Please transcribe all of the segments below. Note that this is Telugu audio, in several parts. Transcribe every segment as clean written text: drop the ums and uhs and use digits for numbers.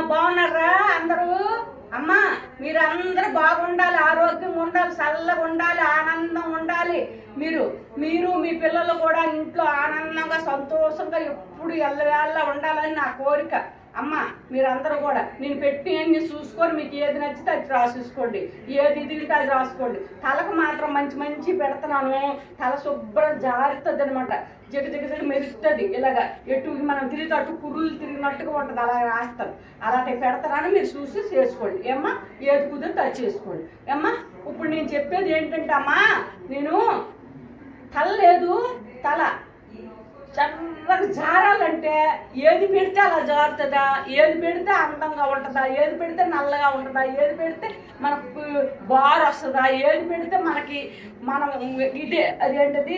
బాగున్నారా అందరూ? అమ్మా మీరందరూ బాగుండాలి, ఆరోగ్యంగా ఉండాలి, చల్లగా ఉండాలి, ఆనందంగా ఉండాలి. మీరు మీ పిల్లలు కూడా ఇంట్లో ఆనందంగా సంతోషంగా ఎప్పుడు ఎల్లవేళ్ళ ఉండాలని నా కోరిక. అమ్మ మీరందరూ కూడా నేను పెట్టి అన్ని చూసుకొని మీకు ఏది నచ్చితే అది రాసేసుకోండి, ఏది తింటే అది రాసుకోండి. తలకు మాత్రం మంచి మంచి పెడుతున్నాను. తల శుభ్రం జారుతుంది అనమాట, జగ మెరుస్తుంది. ఇలాగా ఎటు మనం తిరిగి అటు పురులు తిరిగినట్టుగా ఉంటుంది, అలా రాస్తాను. అలాంటి పెడతానని మీరు చూసి చేసుకోండి. ఏమ్మా ఏది కుదిరితే అది చేసుకోండి. ఏమ్మా ఇప్పుడు నేను చెప్పేది ఏంటంటే అమ్మా, నేను తల లేదు, తల చల్లగా జారాలంటే ఏది పెడితే అలా జారుతుందా, ఏది పెడితే అందంగా ఉంటుందా, ఏది పెడితే నల్లగా ఉంటుందా, ఏది పెడితే మనకు బార్ వస్తుందా, ఏది పెడితే మనకి మనం ఇదే అదేంటది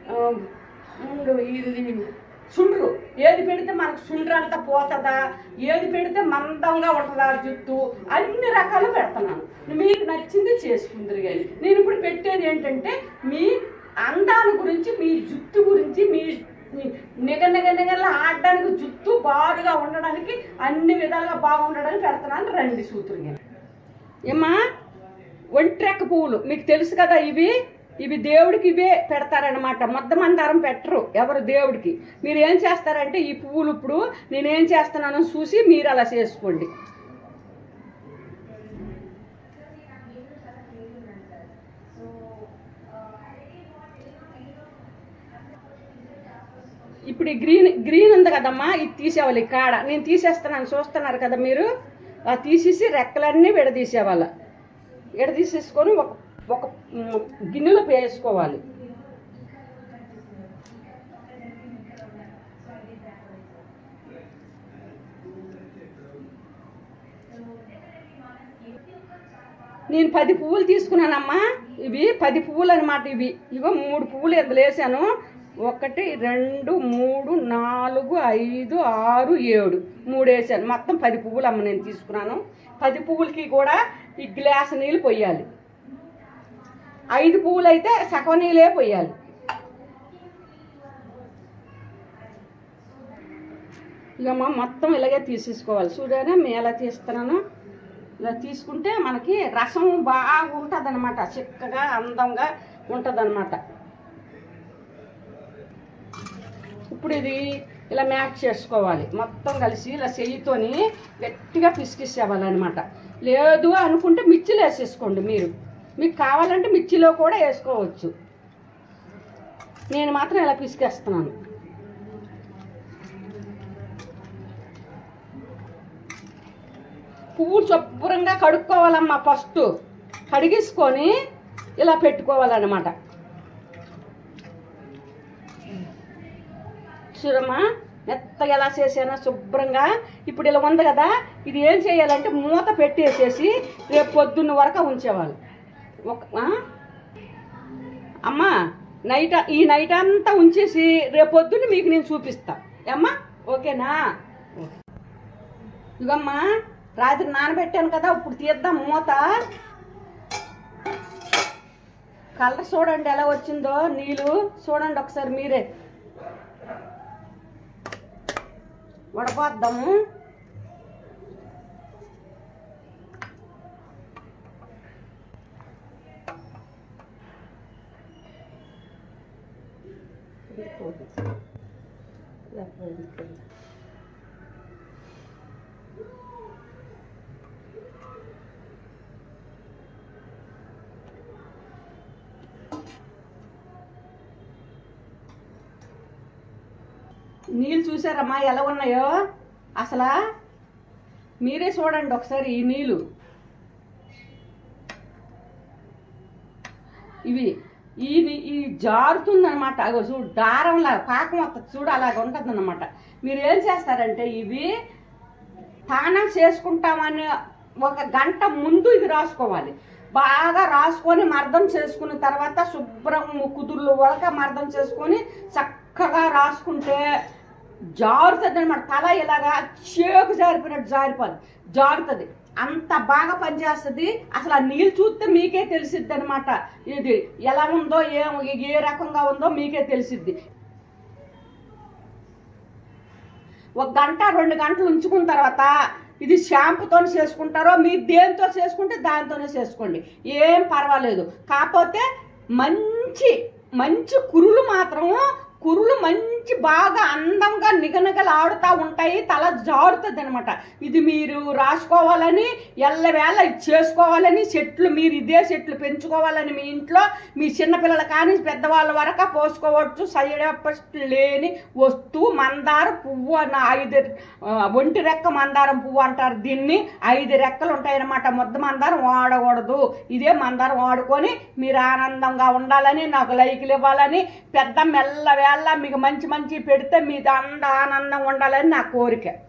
ఇది సుండ్రు, ఏది పెడితే మనకు సుండ్రు అంతా పోతుందా, ఏది పెడితే మందంగా ఉంటుందా జుట్టు, అన్ని రకాలు పెడుతున్నాను. మీకు నచ్చింది చేసుకుందరు. కానీ నేను ఇప్పుడు పెట్టేది ఏంటంటే మీ అందాల గురించి, మీ జుట్టు గురించి, మీ నిగ ఆడడానికి, జుట్టు బారుగా ఉండడానికి, అన్ని విధాలుగా బాగుండడానికి పెడుతున్నాను. రండి సూత్రుగా. ఏమ్మా ఒంట్రెక్క పువ్వులు మీకు తెలుసు కదా, ఇవి దేవుడికి ఇవే పెడతారనమాట. మొద్ద మందారం పెట్టరు ఎవరు దేవుడికి. మీరు ఏం చేస్తారంటే ఈ పువ్వులు ఇప్పుడు నేనేం చేస్తున్నానో చూసి మీరు అలా చేసుకోండి. ఇప్పుడు ఈ గ్రీన్ ఉంది కదమ్మా, ఇది తీసేవాలి. కాడ నేను తీసేస్తున్నాను, చూస్తున్నారు కదా మీరు. తీసేసి రెక్కలన్నీ విడదీసేవాళ్ళ, విడదీసేసుకొని ఒక గిన్నెలో వేసుకోవాలి. నేను 10 పువ్వులు తీసుకున్నానమ్మా. ఇవి 10 పువ్వులు అనమాట. ఇగో 3 పువ్వులు ఎందులో వేసాను. 1 2 3 4 5 6 7 3 వేసాను. మొత్తం 10 పువ్వులు అమ్మ నేను తీసుకున్నాను. 10 పువ్వులకి కూడా ఈ గ్లాసు నీళ్ళు పోయాలి. 5 పువ్వులు అయితే సగం నీళ్ళే పోయాలి. ఇకమ్మా మొత్తం ఇలాగే తీసేసుకోవాలి. చూడారా మేము ఎలా తీస్తున్నాను. ఇలా తీసుకుంటే మనకి రసం బాగా ఉంటుంది అనమాట, చిక్కగా అందంగా ఉంటుంది అనమాట. ఇప్పుడు ఇది ఇలా మ్యాచ్ చేసుకోవాలి. మొత్తం కలిసి ఇలా చెయ్యితోని గట్టిగా పిసికిసేవాలన్నమాట. లేదు అనుకుంటే మిర్చిలో వేసేసుకోండి. మీకు కావాలంటే మిర్చిలో కూడా వేసుకోవచ్చు. నేను మాత్రం ఇలా పిసికేస్తున్నాను. పువ్వు శుభ్రంగా కడుక్కోవాలమ్మా. ఫస్ట్ కడిగేసుకొని ఇలా పెట్టుకోవాలన్నమాట. చూడమ్మా మెత్తగా ఎలా చేసానో శుభ్రంగా. ఇప్పుడు ఇలా ఉంది కదా, ఇది ఏం చేయాలంటే మూత పెట్టేసేసి రేపు పొద్దున్న వరకు ఉంచేవాళ్ళు. అమ్మా ఈ నైట్ అంతా ఉంచేసి రేపు పొద్దున్న మీకు నేను చూపిస్తా. అమ్మా ఓకేనా? ఇవమ్మా రాత్రి నానబెట్టాను కదా, ఇప్పుడు తీద్దాం మూత. కలర్ చూడండి ఎలా వచ్చిందో, నీళ్ళు చూడండి ఒకసారి మీరే. వడపోద్దాము. నీళ్ళు చూసారమ్మా ఎలా ఉన్నాయో? అసలు మీరే చూడండి ఒకసారి. ఈ నీళ్ళు ఈ జారుతుందనమాట. అగో చూడు, దారంలాగా పాకం వస్తుంది చూడు, అలాగ ఉంటుంది అనమాట. మీరు ఏం చేస్తారంటే ఇవి స్నానం చేసుకుంటామని 1 గంట ముందు ఇది రాసుకోవాలి. బాగా రాసుకొని మర్దం చేసుకున్న తర్వాత శుభ్రం కుదుర్లు వరకు మర్దం చేసుకొని చక్కగా రాసుకుంటే జారుతుంది అనమాట. తల ఇలాగా చేకు జారిపోయినట్టు జారుతుంది. అంత బాగా పనిచేస్తుంది. అసలు ఆ నీళ్ళు చూస్తే మీకే తెలిసిద్ది అనమాట. ఇది ఎలా ఉందో ఏ రకంగా ఉందో మీకే తెలిసిద్ది. 1 గంట 2 గంటలు ఉంచుకున్న తర్వాత ఇది షాంపుతో చేసుకుంటారో మీరు దేంతో చేసుకుంటే దాంతోనే చేసుకోండి, ఏం పర్వాలేదు. కాకపోతే మంచి మంచి కురులు మంచి బాగా అందంగా నిగనిగలాడుతూ ఉంటాయి, తల జారుతుంది అనమాట. ఇది మీరు రాసుకోవాలని ఎల్లవేళ చేసుకోవాలని మీరు ఇదే చెట్లు పెంచుకోవాలని మీ ఇంట్లో మీ చిన్నపిల్లలు కానీ పెద్దవాళ్ళ వరకు పోసుకోవచ్చు. సైడ్ ఎఫెక్ట్ లేని వస్తువు మందార పువ్వు అన్న 5 ఒంటి రెక్క మందారం పువ్వు అంటారు దీన్ని. 5 రెక్కలు ఉంటాయన్నమాట. ముద్ద మందారం వాడకూడదు, ఇదే మందారం వాడుకొని మీరు ఆనందంగా ఉండాలని, నాకు లైకులు ఇవ్వాలని, పెద్ద మెల్లవేళ మీకు మంచి మంచి పెడితే మీ ఆనందంగా ఉండాలని నా కోరిక.